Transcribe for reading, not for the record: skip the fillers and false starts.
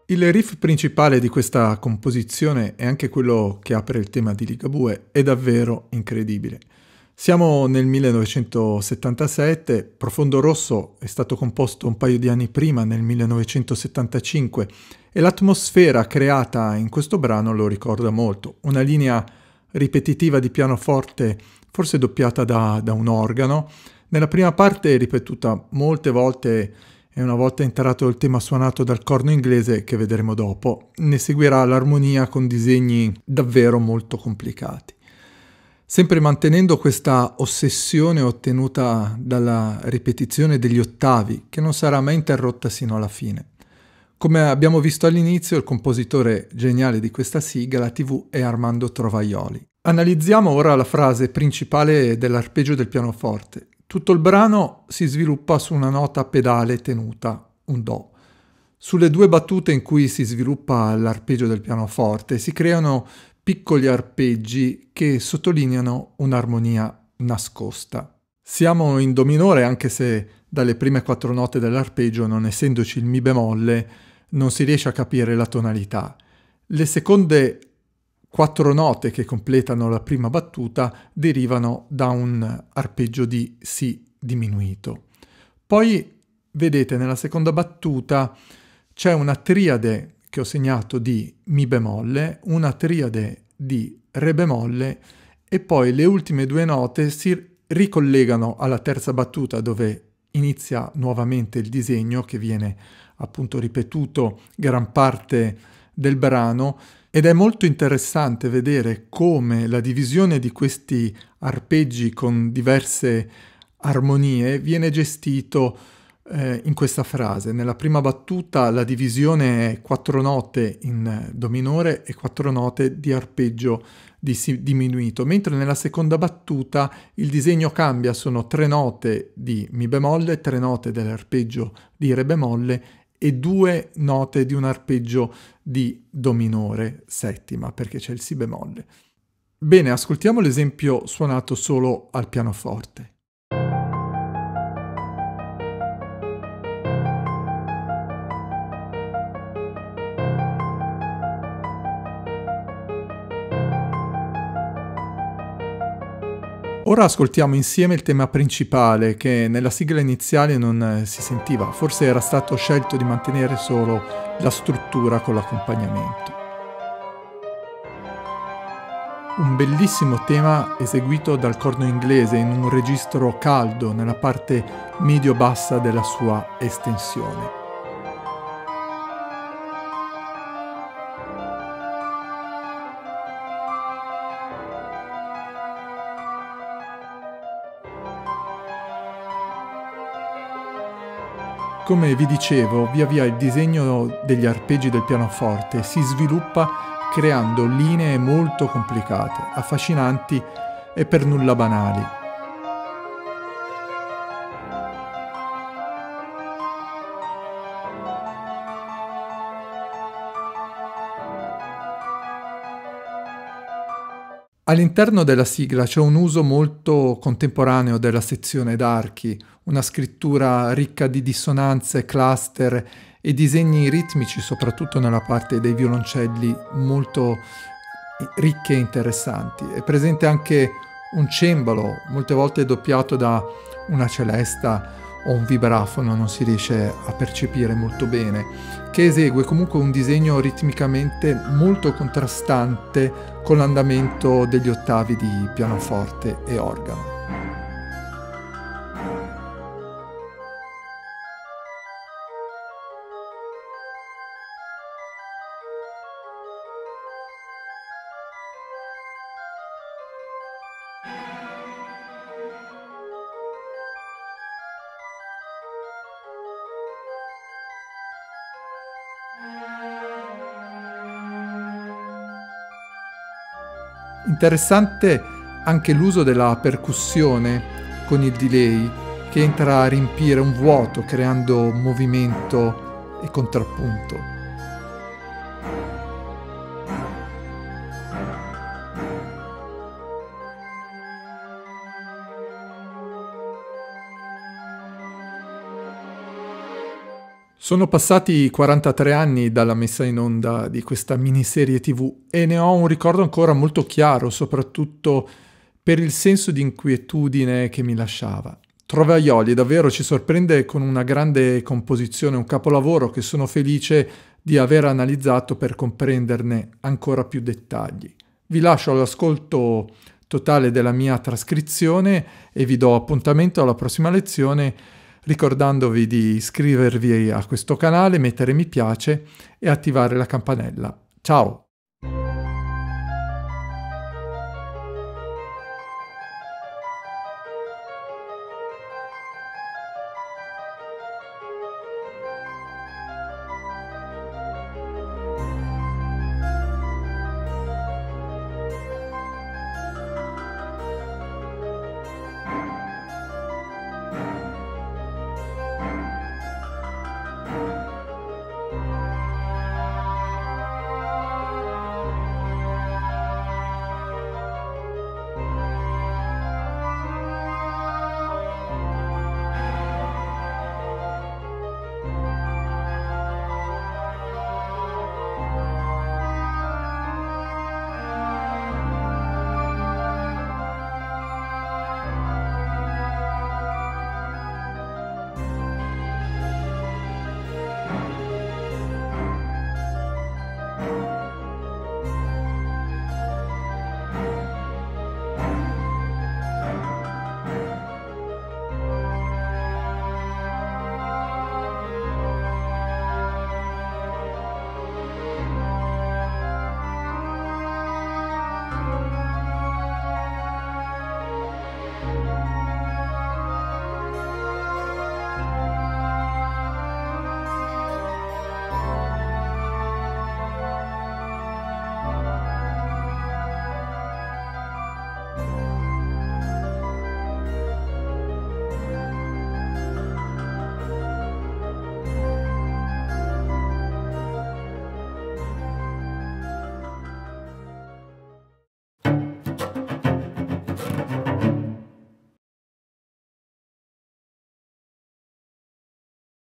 Il riff principale di questa composizione e anche quello che apre il tema di Ligabue è davvero incredibile. Siamo nel 1977, Profondo Rosso è stato composto un paio di anni prima, nel 1975, e l'atmosfera creata in questo brano lo ricorda molto. Una linea ripetitiva di pianoforte, forse doppiata da un organo. Nella prima parte è ripetuta molte volte e una volta entrato il tema suonato dal corno inglese, che vedremo dopo, ne seguirà l'armonia con disegni davvero molto complicati. Sempre mantenendo questa ossessione ottenuta dalla ripetizione degli ottavi, che non sarà mai interrotta sino alla fine. Come abbiamo visto all'inizio, il compositore geniale di questa sigla TV è Armando Trovaioli. Analizziamo ora la frase principale dell'arpeggio del pianoforte. Tutto il brano si sviluppa su una nota pedale tenuta, un Do. Sulle due battute in cui si sviluppa l'arpeggio del pianoforte si creano piccoli arpeggi che sottolineano un'armonia nascosta. Siamo in Do minore, anche se dalle prime 4 note dell'arpeggio, non essendoci il Mi bemolle, non si riesce a capire la tonalità. Le seconde 4 note che completano la prima battuta derivano da un arpeggio di Si diminuito. Poi, vedete, nella seconda battuta c'è una triade che ho segnato di Mi bemolle, una triade di Re bemolle e poi le ultime 2 note si ricollegano alla terza battuta dove inizia nuovamente il disegno che viene appunto ripetuto gran parte del brano. Ed è molto interessante vedere come la divisione di questi arpeggi con diverse armonie viene gestito in questa frase. Nella prima battuta la divisione è 4 note in Do minore e 4 note di arpeggio di Si diminuito, mentre nella seconda battuta il disegno cambia, sono 3 note di Mi bemolle, 3 note dell'arpeggio di Re bemolle e 2 note di un arpeggio di Do minore settima, perché c'è il Si bemolle. Bene, ascoltiamo l'esempio suonato solo al pianoforte. Ora ascoltiamo insieme il tema principale che nella sigla iniziale non si sentiva, forse era stato scelto di mantenere solo la struttura con l'accompagnamento. Un bellissimo tema eseguito dal corno inglese in un registro caldo nella parte medio-bassa della sua estensione. Come vi dicevo, via via il disegno degli arpeggi del pianoforte si sviluppa creando linee molto complicate, affascinanti e per nulla banali. All'interno della sigla c'è un uso molto contemporaneo della sezione d'archi, una scrittura ricca di dissonanze, cluster e disegni ritmici, soprattutto nella parte dei violoncelli, molto ricche e interessanti. È presente anche un cembalo, molte volte doppiato da una celesta o un vibrafono, non si riesce a percepire molto bene, che esegue comunque un disegno ritmicamente molto contrastante con l'andamento degli ottavi di pianoforte e organo. Interessante anche l'uso della percussione con il delay che entra a riempire un vuoto creando movimento e contrappunto. Sono passati 43 anni dalla messa in onda di questa miniserie TV e ne ho un ricordo ancora molto chiaro, soprattutto per il senso di inquietudine che mi lasciava. Trovaioli davvero ci sorprende con una grande composizione, un capolavoro che sono felice di aver analizzato per comprenderne ancora più dettagli. Vi lascio all'ascolto totale della mia trascrizione e vi do appuntamento alla prossima lezione, ricordandovi di iscrivervi a questo canale, mettere mi piace e attivare la campanella. Ciao!